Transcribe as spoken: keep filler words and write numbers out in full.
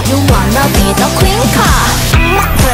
You wanna be the queen ค่ะ